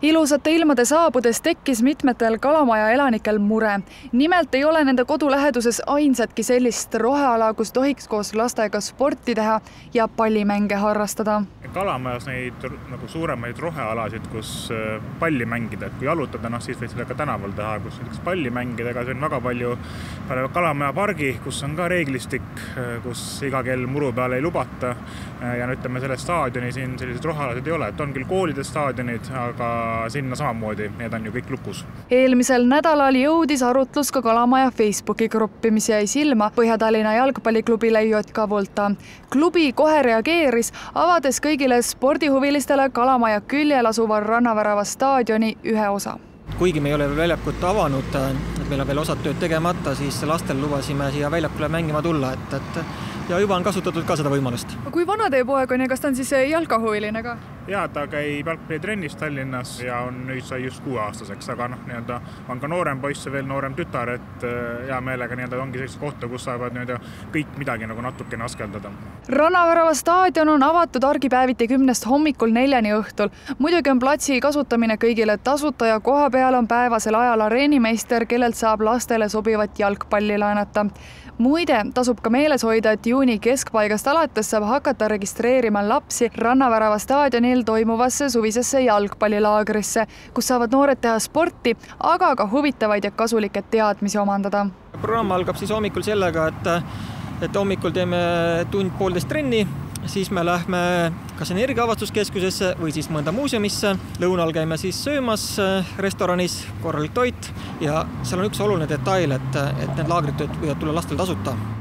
Ilusate ilmade saabudes tekkis mitmetel Kalamaja elanikel mure. Nimelt ei ole nende kodu läheduses ainsatki sellist roheala, kus tohiks koos lastega sporti teha ja pallimänge harrastada. Kalamajas neid nagu suuremaid rohealasid, kus palli mängida, et kui jalutada, siis võid seda ka tänaval teha, kus näiteks palli mängida, aga see on väga palju Kalamaja pargi, kus on ka reeglistik, kus iga kell muru peale ei lubata ja ütleme selle staadioni siin sellised rohealasid ei ole, et on küll koolide staadionid, aga sinna samamoodi, need on ju kõik lukus. Eelmisel nädalal jõudis arutlus ka Kalamaja Facebooki gruppi, mis jäi silma Põhja-Tallinna jalgpalliklubile JK Volta. Klubi kohe reageeris, avades kõigile spordihuvilistele Kalamaja küljel asuva Rannavärava staadioni ühe osa. Kuigi me ei ole veel väljakut avanud, et meil on veel osad tööd tegemata, siis lastel lubasime siia väljakule mängima tulla, ja juba on kasutatud ka seda võimalust. Kui vana teie poeg on ja kas ta on siis jalkahuviline ka? Ja ta käib jalgpallitrennis Tallinnas ja nüüd sai just 6-aastaseks, aga on ka noorem poiss ja veel noorem tütar, et hea meelega ongi sellist kohta, kus saavad kõik midagi natukene askeldada. Rannavärava staadion on avatud argipäeviti 10 hommikul 4 õhtul. Muidugi on platsi kasutamine kõigile tasuta ja koha peal on päevasel ajal areenimeister, kellelt saab lastele sobivat jalgpalli laenata. Muide, tasub ka meeles hoida, et juuni keskpaigast alates saab hakata registreerima lapsi Rannavärava staadionil toimuvasse suvisesse jalgpallilaagrisse, kus saavad noored teha sporti, aga ka huvitavaid ja kasulikke teadmisi omandada. Programm algab siis hommikul sellega, et hommikul teeme tund-poolteist trenni, siis me lähme kas energiaavastuskeskusesse või siis mõnda muuseumisse. Lõunal käime siis söömas restoranis, korralik toit ja seal on üks oluline detail, et need laagrid võivad tulla lastel tasuta.